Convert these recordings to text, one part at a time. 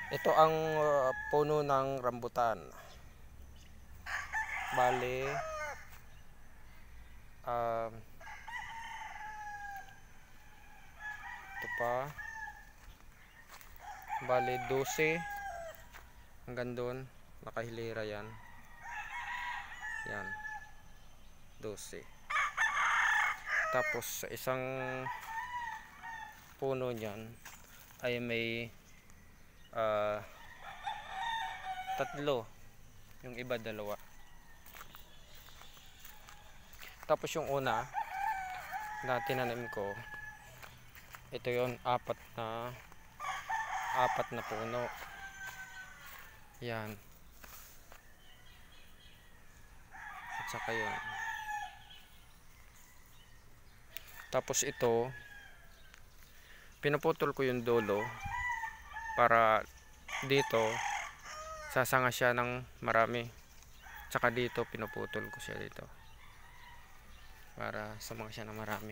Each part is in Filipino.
Ito ang puno ng rambutan. Bale, ito pa. Bale, 12. Hanggang doon, nakahilera yan. Yan, 12. Tapos sa isang puno niyan ay may 3, yung iba 2. Tapos yung una na tinanim ko, ito yon 4 na puno. Yan, at saka yun. Tapos ito, pinuputol ko yung dulo para dito sasanga siya ng marami. Tsaka dito pinuputol ko siya dito para sumanga siya ng marami.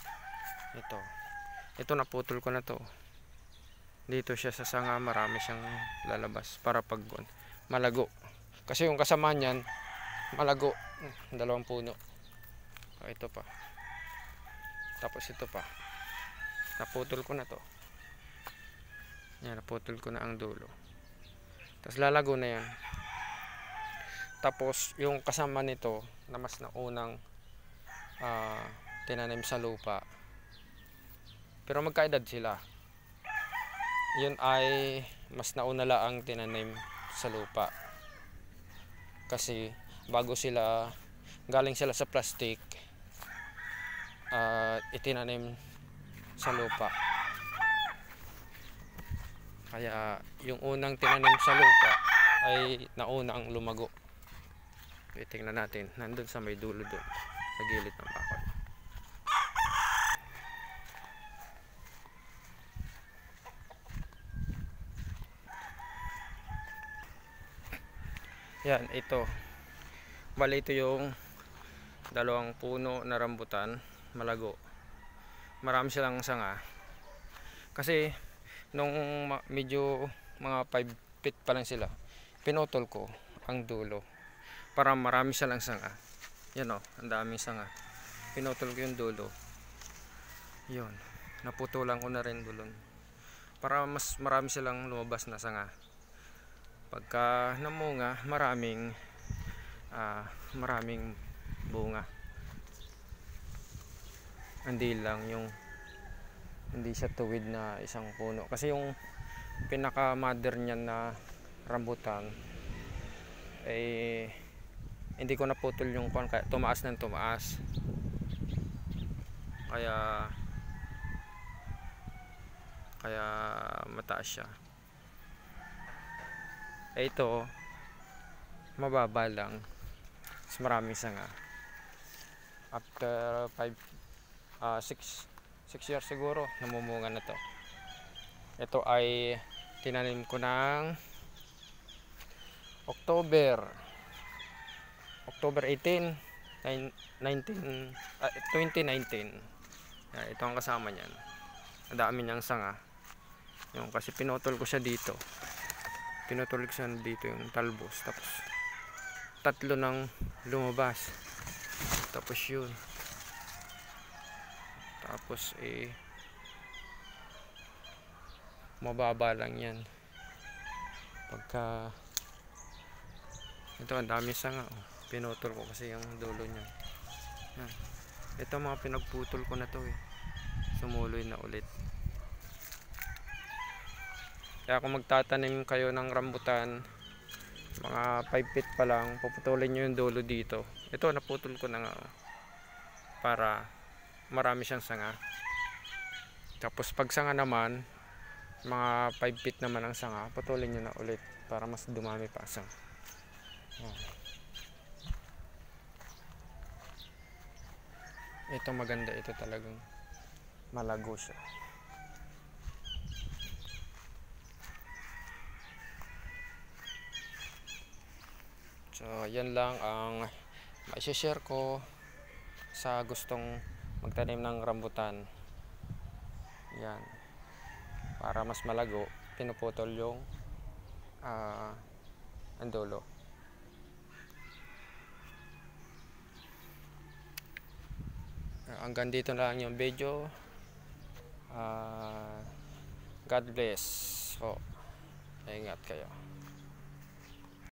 Ito naputol ko na to. Dito siya sasanga, marami siyang lalabas para pag malago. Kasi yung kasama niyan malago, 2 puno. Ito pa. Tapos ito pa. Naputol ko na to. Yan, naputol ko na ang dulo. Tapos lalago na yan. Tapos yung kasama nito na mas naunang tinanim sa lupa, pero magkaedad sila. Yun ay mas nauna lang tinanim sa lupa. Kasi bago sila, galing sila sa plastic, itinanim sa lupa. Kaya yung unang tinanim sa lupa ay naunang lumago. Tingnan natin, nandun sa may dulo doon, sa gilid ng bakod. Yan, ito. Bali ito yung 2 puno na rambutan, malago. Marami silang sanga. Kasi nung medyo mga 5 feet pa lang sila, pinutol ko ang dulo para marami silang sanga. Yan o, ang daming sanga. Pinutol ko yung dulo. Yun, naputulan ko na rin dulon para mas marami silang lumabas na sanga. Pagka namunga, maraming bunga. Hindi lang yung hindi siya tuwid na isang puno. Kasi yung pinaka mother niyan na rambutan hindi ko naputol yung kaya tumaas ng tumaas. Kaya mataas siya. Ito mababa lang. Mas maraming sanga. After 6 years siguro namumunga na to. Ito ay tinanim ko ng October 18, 2019. Ito ang kasama niyan. Ang dami niyang sanga. Yung kasi pinutol ko siya dito. Pinutol ko siya dito yung talbos. Tapos 3 nang lumabas. Tapos yun. Tapos mababa lang yan. Pagka ito ang dami sanga. Pinutol ko kasi yung dulo niya. Yan. Ito mga pinagputol ko na to sumuloy na ulit. Kaya kung magtatanim kayo ng rambutan, mga 5 feet pa lang, puputulin nyo yung dulo dito. Ito naputol ko na nga para marami siyang sanga. Tapos pag sanga naman, mga 5 feet naman ang sanga, putulin nyo na ulit para mas dumami pa sanga. Ito maganda, ito talagang malago siya. So yan lang ang mai-share ko sa gustong magtanim ng rambutan. Yan, para mas malago, pinuputol yung ang dulo. Hanggang dito na lang yung video. God bless po. Ingat kayo.